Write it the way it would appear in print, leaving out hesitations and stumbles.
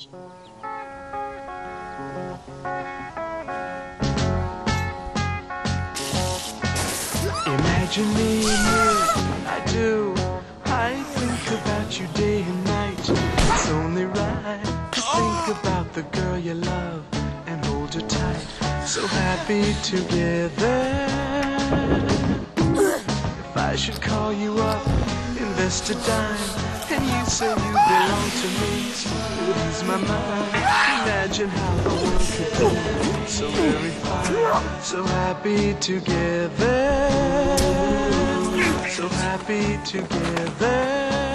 Imagine me and you, I do. I think about you day and night. It's only right to think about the girl you love and hold her tight. So happy together. If I should call you up, invest a dime, and you say you belong to me, lose my mind. Imagine how the world could be so very fine. So happy together. So happy together.